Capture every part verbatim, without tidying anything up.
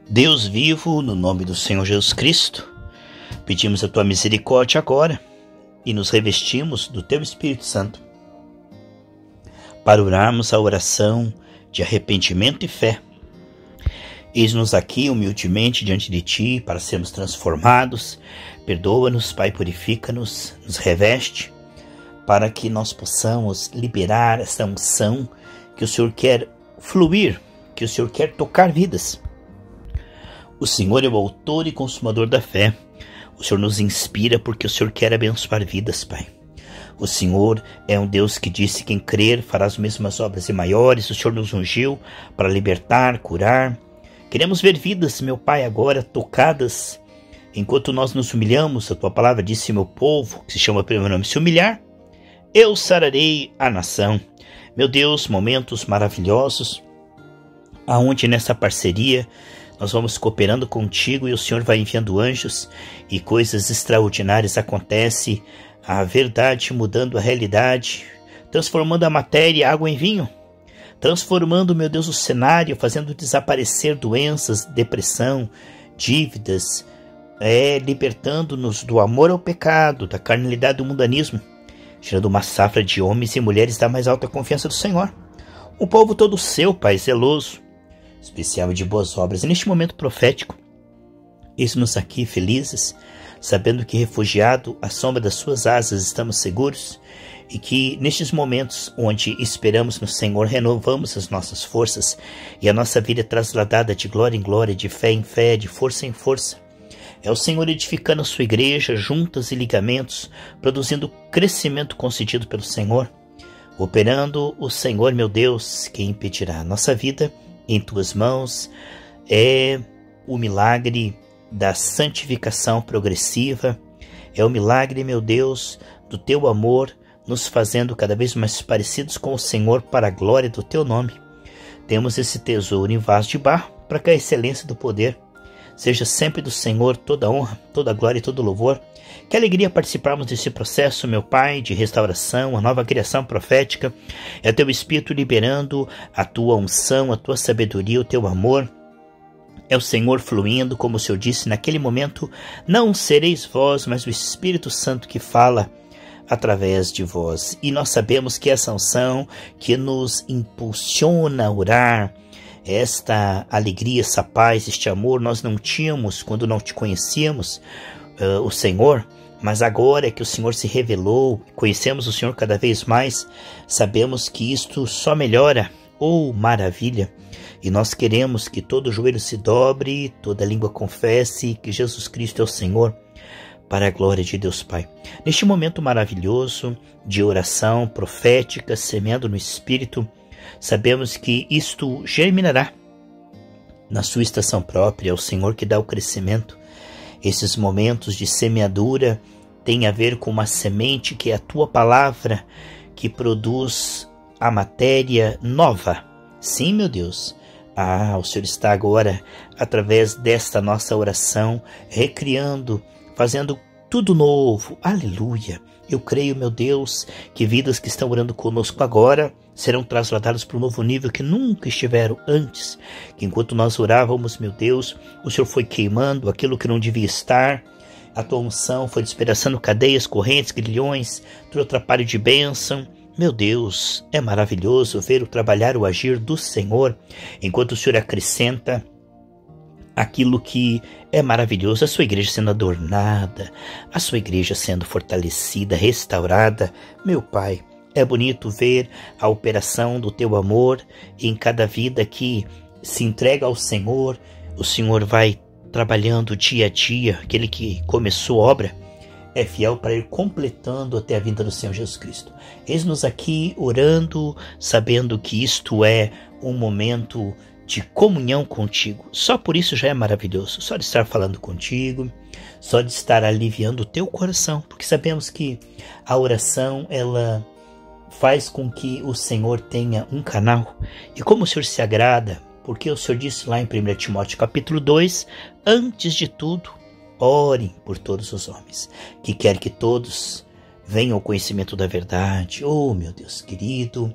Deus vivo, no nome do Senhor Jesus Cristo, pedimos a Tua misericórdia agora e nos revestimos do Teu Espírito Santo para orarmos a oração de arrependimento e fé. Eis-nos aqui humildemente diante de Ti para sermos transformados. Perdoa-nos, Pai, purifica-nos, nos reveste, para que nós possamos liberar essa unção que o Senhor quer fluir, que o Senhor quer tocar vidas. O Senhor é o autor e consumador da fé. O Senhor nos inspira porque o Senhor quer abençoar vidas, Pai. O Senhor é um Deus que disse: quem crer fará as mesmas obras e maiores. O Senhor nos ungiu para libertar, curar. Queremos ver vidas, meu Pai, agora tocadas. Enquanto nós nos humilhamos, a Tua palavra disse: meu povo, que se chama pelo meu nome, se humilhar, eu sararei a nação. Meu Deus, momentos maravilhosos, aonde nessa parceria nós vamos cooperando contigo e o Senhor vai enviando anjos e coisas extraordinárias acontecem, a verdade mudando a realidade, transformando a matéria, água em vinho, transformando, meu Deus, o cenário, fazendo desaparecer doenças, depressão, dívidas, é, libertando-nos do amor ao pecado, da carnalidade do mundanismo, gerando uma safra de homens e mulheres da mais alta confiança do Senhor. Um povo todo seu, Pai, zeloso, especial e de boas obras. E neste momento profético, eis-nos aqui felizes, sabendo que refugiado à sombra das suas asas estamos seguros, e que nestes momentos onde esperamos no Senhor, renovamos as nossas forças, e a nossa vida é trasladada de glória em glória, de fé em fé, de força em força. É o Senhor edificando a sua igreja, juntas e ligamentos, produzindo crescimento concedido pelo Senhor. Operando o Senhor, meu Deus, quem impedirá a nossa vida? Em Tuas mãos é o milagre da santificação progressiva, é o milagre, meu Deus, do Teu amor, nos fazendo cada vez mais parecidos com o Senhor para a glória do Teu nome. Temos esse tesouro em vaso de barro para que a excelência do poder seja sempre do Senhor, toda honra, toda glória e todo louvor. Que alegria participarmos desse processo, meu Pai, de restauração, a nova criação profética. É o Teu Espírito liberando a Tua unção, a Tua sabedoria, o Teu amor. É o Senhor fluindo, como o Senhor disse naquele momento: não sereis vós, mas o Espírito Santo que fala através de vós. E nós sabemos que essa unção que nos impulsiona a orar, esta alegria, essa paz, este amor, nós não tínhamos quando não Te conhecíamos, uh, o Senhor, mas agora que o Senhor se revelou, conhecemos o Senhor cada vez mais, sabemos que isto só melhora. Oh, maravilha! E nós queremos que todo joelho se dobre, toda língua confesse que Jesus Cristo é o Senhor, para a glória de Deus Pai. Neste momento maravilhoso de oração profética, semeando no Espírito, sabemos que isto germinará na sua estação própria. É o Senhor que dá o crescimento. Esses momentos de semeadura têm a ver com uma semente que é a Tua palavra, que produz a matéria nova. Sim, meu Deus. Ah, o Senhor está agora, através desta nossa oração, recriando, fazendo tudo novo. Aleluia! Eu creio, meu Deus, que vidas que estão orando conosco agora serão trasladadas para um novo nível que nunca estiveram antes. Que enquanto nós orávamos, meu Deus, o Senhor foi queimando aquilo que não devia estar. A Tua unção foi despedaçando cadeias, correntes, grilhões, todo atrapalho de bênção. Meu Deus, é maravilhoso ver o trabalhar, o agir do Senhor, enquanto o Senhor acrescenta aquilo que é maravilhoso, a sua igreja sendo adornada, a sua igreja sendo fortalecida, restaurada. Meu Pai, é bonito ver a operação do Teu amor em cada vida que se entrega ao Senhor. O Senhor vai trabalhando dia a dia, aquele que começou a obra é fiel para ir completando até a vinda do Senhor Jesus Cristo. Eis-nos aqui orando, sabendo que isto é um momento de comunhão contigo. Só por isso já é maravilhoso. Só de estar falando contigo, só de estar aliviando o teu coração, porque sabemos que a oração, ela faz com que o Senhor tenha um canal. E como o Senhor se agrada, porque o Senhor disse lá em primeiro Timóteo capítulo dois, antes de tudo, orem por todos os homens, que quer que todos venham ao conhecimento da verdade. Oh, meu Deus querido,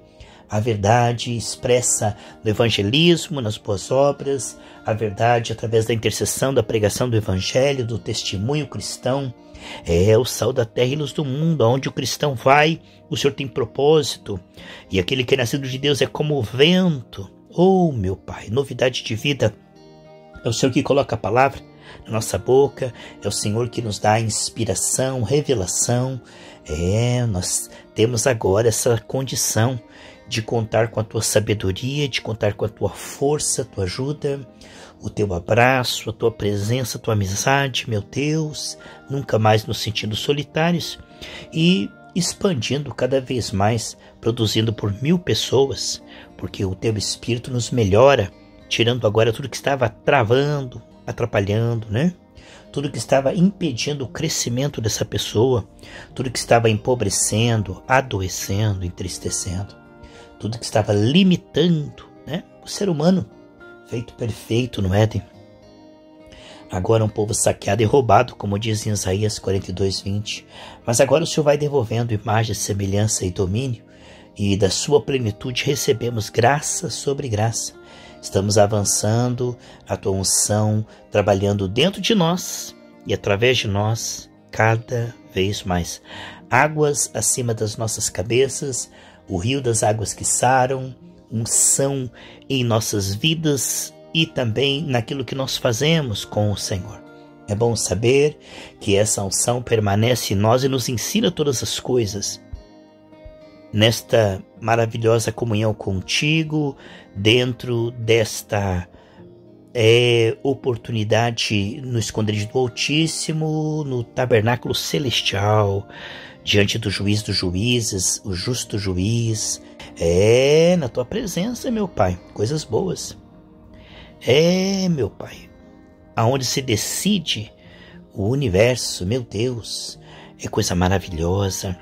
a verdade expressa no evangelismo, nas boas obras, a verdade através da intercessão, da pregação do evangelho, do testemunho cristão. É o sal da terra e luz do mundo. Aonde o cristão vai, o Senhor tem propósito. E aquele que é nascido de Deus é como o vento. Oh, meu Pai, novidade de vida. É o Senhor que coloca a palavra na nossa boca. É o Senhor que nos dá inspiração, revelação. É, nós temos agora essa condição de contar com a tua sabedoria, de contar com a tua força, a tua ajuda, o teu abraço, a tua presença, a tua amizade, meu Deus, nunca mais nos sentindo solitários e expandindo cada vez mais, produzindo por mil pessoas, porque o teu Espírito nos melhora, tirando agora tudo que estava travando, atrapalhando, né? Tudo que estava impedindo o crescimento dessa pessoa, tudo que estava empobrecendo, adoecendo, entristecendo, tudo que estava limitando, né, o ser humano, feito perfeito no Éden. Agora um povo saqueado e roubado, como diz em Isaías quarenta e dois, vinte. Mas agora o Senhor vai devolvendo imagem, semelhança e domínio, e da sua plenitude recebemos graça sobre graça. Estamos avançando, a tua unção trabalhando dentro de nós e através de nós cada vez mais. Águas acima das nossas cabeças, o rio das águas que saram, unção em nossas vidas e também naquilo que nós fazemos com o Senhor. É bom saber que essa unção permanece em nós e nos ensina todas as coisas. Nesta maravilhosa comunhão contigo, dentro desta é, oportunidade no esconderijo do Altíssimo, no tabernáculo celestial, diante do juiz dos juízes, o justo juiz, é na tua presença, meu Pai, coisas boas. É, meu Pai, aonde se decide o universo, meu Deus, é coisa maravilhosa.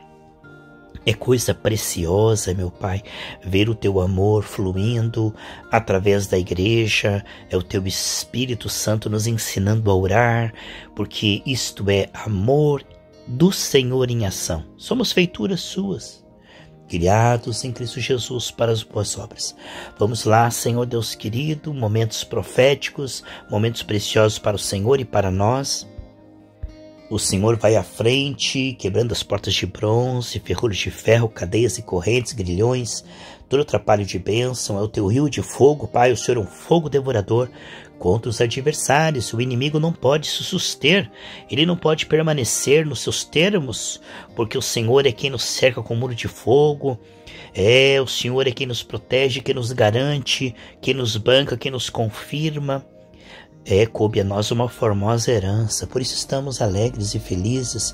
É coisa preciosa, meu Pai, ver o teu amor fluindo através da igreja, é o teu Espírito Santo nos ensinando a orar, porque isto é amor do Senhor em ação. Somos feituras suas, criados em Cristo Jesus para as boas obras. Vamos lá, Senhor Deus querido, momentos proféticos, momentos preciosos para o Senhor e para nós. O Senhor vai à frente, quebrando as portas de bronze, ferrolhos de ferro, cadeias e correntes, grilhões, todo atrapalho de bênção. É o teu rio de fogo, Pai, o Senhor é um fogo devorador contra os adversários. O inimigo não pode se suster, ele não pode permanecer nos seus termos, porque o Senhor é quem nos cerca com um muro de fogo. É, o Senhor é quem nos protege, quem nos garante, quem nos banca, quem nos confirma. É, coube a nós uma formosa herança, por isso estamos alegres e felizes.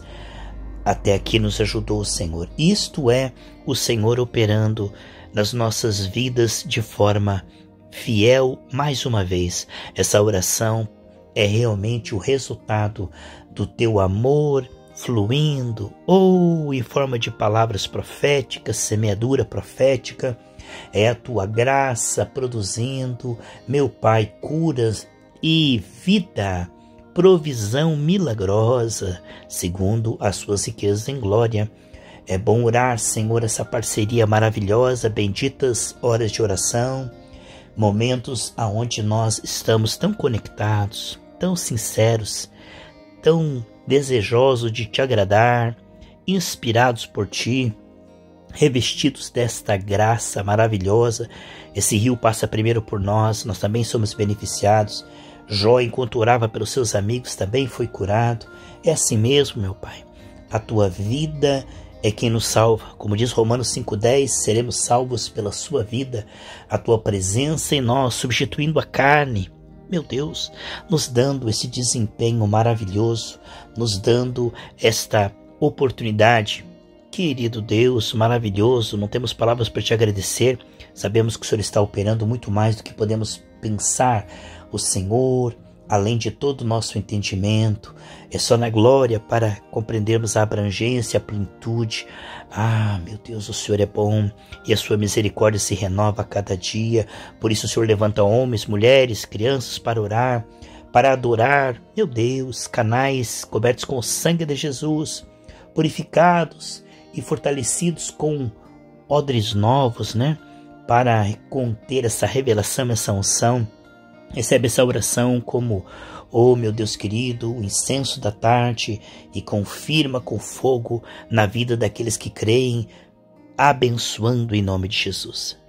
Até aqui nos ajudou o Senhor. Isto é o Senhor operando nas nossas vidas de forma fiel. Mais uma vez, essa oração é realmente o resultado do teu amor fluindo, ou em forma de palavras proféticas, semeadura profética. É a tua graça produzindo, meu Pai, curas e vida, provisão milagrosa, segundo as suas riquezas em glória. É bom orar, Senhor, essa parceria maravilhosa, benditas horas de oração, momentos aonde nós estamos tão conectados, tão sinceros, tão desejosos de te agradar, inspirados por ti, revestidos desta graça maravilhosa. Esse rio passa primeiro por nós, nós também somos beneficiados. Jó, enquanto orava pelos seus amigos, também foi curado. É assim mesmo, meu Pai. A tua vida é quem nos salva. Como diz Romanos cinco, dez, seremos salvos pela sua vida. A tua presença em nós, substituindo a carne, meu Deus, nos dando esse desempenho maravilhoso, nos dando esta oportunidade. Querido Deus, maravilhoso, não temos palavras para te agradecer. Sabemos que o Senhor está operando muito mais do que podemos pensar. O Senhor, além de todo o nosso entendimento, é só na glória para compreendermos a abrangência, a plenitude. Ah, meu Deus, o Senhor é bom e a sua misericórdia se renova a cada dia. Por isso o Senhor levanta homens, mulheres, crianças para orar, para adorar. Meu Deus, canais cobertos com o sangue de Jesus, purificados e fortalecidos com odres novos, né? para conter essa revelação, essa unção. Recebe essa oração como, oh meu Deus querido, o incenso da tarde, e confirma com fogo na vida daqueles que creem, abençoando em nome de Jesus.